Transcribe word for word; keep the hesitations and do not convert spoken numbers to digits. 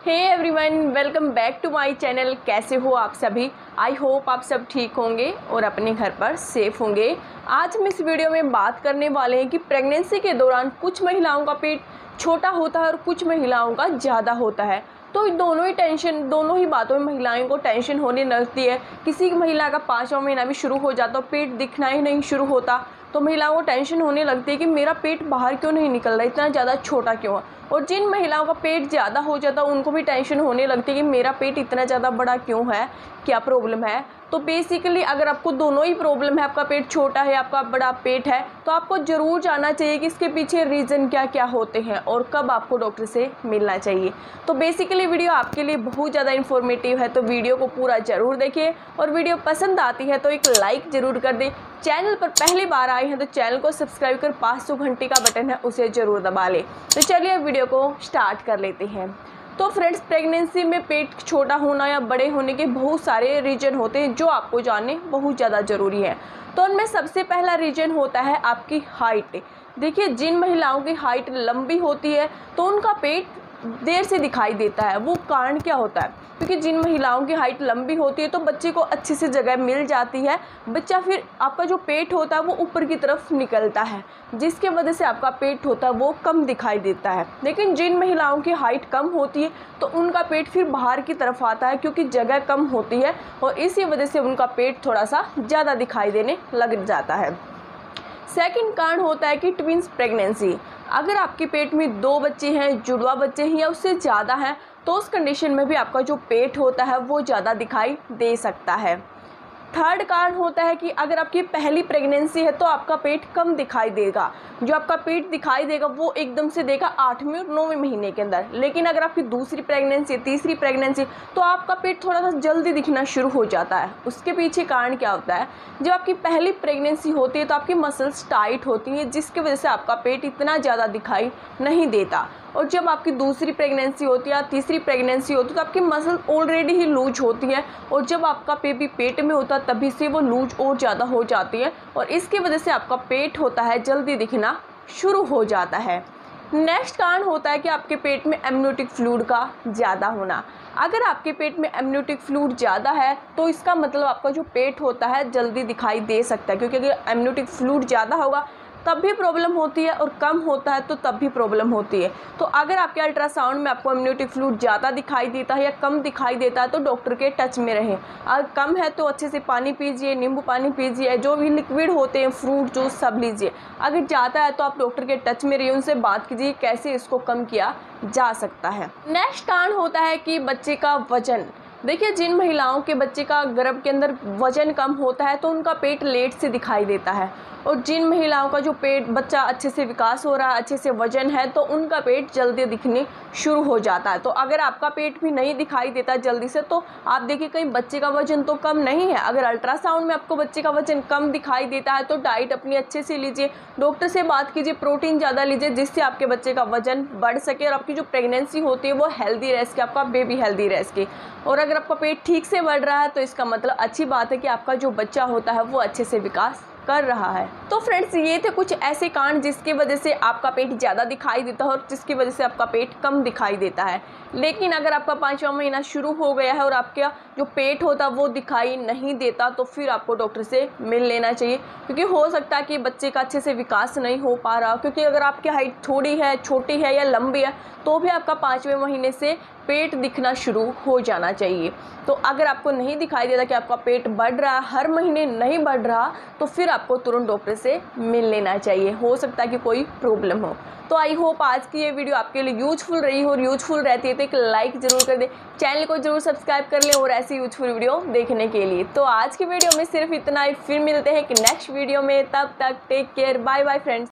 Hey everyone, welcome back to my channel. कैसे हो आप सभी? आई होप आप सब ठीक होंगे और अपने घर पर सेफ होंगे। आज हम इस वीडियो में बात करने वाले हैं कि प्रेगनेंसी के दौरान कुछ महिलाओं का पेट छोटा होता है और कुछ महिलाओं का ज़्यादा होता है। तो दोनों ही टेंशन दोनों ही बातों में महिलाओं को टेंशन होने लगती है। किसी महिला का पाँचवा महीना भी शुरू हो जाता, पेट दिखना ही नहीं शुरू होता, तो महिलाओं को टेंशन होने लगती है कि मेरा पेट बाहर क्यों नहीं निकल रहा, इतना ज़्यादा छोटा क्यों है। और जिन महिलाओं का पेट ज़्यादा हो जाता है उनको भी टेंशन होने लगती है कि मेरा पेट इतना ज़्यादा बड़ा क्यों है, क्या प्रॉब्लम है। तो बेसिकली अगर आपको दोनों ही प्रॉब्लम है, आपका पेट छोटा है, आपका बड़ा पेट है, तो आपको ज़रूर जानना चाहिए कि इसके पीछे रीज़न क्या क्या होते हैं और कब आपको डॉक्टर से मिलना चाहिए। तो बेसिकली वीडियो आपके लिए बहुत ज़्यादा इन्फॉर्मेटिव है, तो वीडियो को पूरा ज़रूर देखिए और वीडियो पसंद आती है तो एक लाइक ज़रूर कर दें। चैनल पर पहली बार आए हैं तो चैनल को सब्सक्राइब कर पास जो घंटी का बटन है उसे ज़रूर दबा लें। तो चलिए वीडियो को स्टार्ट कर लेते हैं। तो फ्रेंड्स, प्रेगनेंसी में पेट छोटा होना या बड़े होने के बहुत सारे रीजन होते हैं जो आपको जानने बहुत ज़्यादा ज़रूरी है। तो उनमें सबसे पहला रीजन होता है आपकी हाइट। देखिए, जिन महिलाओं की हाइट लंबी होती है तो उनका पेट देर से दिखाई देता है। वो कारण क्या होता है? क्योंकि जिन महिलाओं की हाइट लंबी होती है तो बच्चे को अच्छे से जगह मिल जाती है, बच्चा फिर आपका जो पेट होता है वो ऊपर की तरफ निकलता है, जिसके वजह से आपका पेट होता है वो कम दिखाई देता है। लेकिन जिन महिलाओं की हाइट कम होती है तो उनका पेट फिर बाहर की तरफ आता है, क्योंकि जगह कम होती है और इसी वजह से उनका पेट थोड़ा सा ज़्यादा दिखाई देने लग जाता है। सेकंड कारण होता है कि ट्विंस प्रेगनेंसी। अगर आपके पेट में दो बच्चे हैं, जुड़वा बच्चे हैं या उससे ज़्यादा हैं, तो उस कंडीशन में भी आपका जो पेट होता है वो ज़्यादा दिखाई दे सकता है। थर्ड कारण होता है कि अगर आपकी पहली प्रेगनेंसी है तो आपका पेट कम दिखाई देगा। जो आपका पेट दिखाई देगा वो एकदम से देगा आठवें और नौवें महीने के अंदर। लेकिन अगर आपकी दूसरी प्रेगनेंसी, तीसरी प्रेगनेंसी, तो आपका पेट थोड़ा सा जल्दी दिखना शुरू हो जाता है। उसके पीछे कारण क्या होता है? जब आपकी पहली प्रेगनेंसी होती है तो आपकी मसल्स टाइट होती हैं, जिसकी वजह से आपका पेट इतना ज़्यादा दिखाई नहीं देता। और जब आपकी दूसरी प्रेगनेंसी होती है या तीसरी प्रेगनेंसी होती है तो आपकी मसल ऑलरेडी ही लूज होती है, और जब आपका बेबी पेट में होता है तभी से वो लूज और ज़्यादा हो जाती है, और इसकी वजह से आपका पेट होता है जल्दी दिखना शुरू हो जाता है। नेक्स्ट कारण होता है कि आपके पेट में एमनियोटिक फ्लूइड का ज़्यादा होना। अगर आपके पेट में एमनियोटिक फ्लूइड ज़्यादा है तो इसका मतलब आपका जो पेट होता है जल्दी दिखाई दे सकता है, क्योंकि अगर एमनियोटिक फ्लूइड ज़्यादा होगा तब भी प्रॉब्लम होती है और कम होता है तो तब भी प्रॉब्लम होती है। तो अगर आपके अल्ट्रासाउंड में आपको एमनियोटिक फ्लूइड ज़्यादा दिखाई देता है या कम दिखाई देता है तो डॉक्टर के टच में रहें। अगर कम है तो अच्छे से पानी पीजिए, नींबू पानी पीजिए, जो भी लिक्विड होते हैं, फ्रूट जूस सब लीजिए। अगर ज़्यादा है तो आप डॉक्टर के टच में रहिए, उनसे बात कीजिए कैसे इसको कम किया जा सकता है। नेक्स्ट कारण होता है कि बच्चे का वजन। देखिए, जिन महिलाओं के बच्चे का गर्भ के अंदर वजन कम होता है तो उनका पेट लेट से दिखाई देता है, और जिन महिलाओं का जो पेट बच्चा अच्छे से विकास हो रहा है, अच्छे से वजन है, तो उनका पेट जल्दी दिखने शुरू हो जाता है। तो अगर आपका पेट भी नहीं दिखाई देता जल्दी से तो आप देखिए कहीं बच्चे का वजन तो कम नहीं है। अगर अल्ट्रासाउंड में आपको बच्चे का वजन कम दिखाई देता है तो डाइट अपनी अच्छे से लीजिए, डॉक्टर से बात कीजिए, प्रोटीन ज़्यादा लीजिए, जिससे आपके बच्चे का वजन बढ़ सके और आपकी जो प्रेगनेंसी होती है वो हेल्दी रह सके, आपका बेबी हेल्दी रह सके। और अगर आपका पेट ठीक से बढ़ रहा है तो इसका मतलब अच्छी बात है कि आपका जो बच्चा होता है वो अच्छे से विकास कर रहा है। तो फ्रेंड्स, ये थे कुछ ऐसे कारण जिसकी वजह से आपका पेट ज़्यादा दिखाई देता है और जिसकी वजह से आपका पेट कम दिखाई देता है। लेकिन अगर आपका पाँचवा महीना शुरू हो गया है और आपका जो पेट होता है वो दिखाई नहीं देता तो फिर आपको डॉक्टर से मिल लेना चाहिए, क्योंकि हो सकता है कि बच्चे का अच्छे से विकास नहीं हो पा रहा। क्योंकि अगर आपकी हाइट थोड़ी है, छोटी है या लंबी है तो भी आपका पाँचवें महीने से पेट दिखना शुरू हो जाना चाहिए। तो अगर आपको नहीं दिखाई देता कि आपका पेट बढ़ रहा है, हर महीने नहीं बढ़ रहा, तो फिर आपको तुरंत डॉक्टर से मिल लेना चाहिए। हो सकता है कि कोई प्रॉब्लम हो। तो आई होप आज की ये वीडियो आपके लिए यूजफुल रही हो, और यूजफुल रहती है तो एक लाइक ज़रूर कर दें, चैनल को जरूर सब्सक्राइब कर लें और ऐसी यूजफुल वीडियो देखने के लिए। तो आज की वीडियो में सिर्फ इतना ही, फिर मिलते हैं कि नेक्स्ट वीडियो में। तब तक take care, bye bye friends.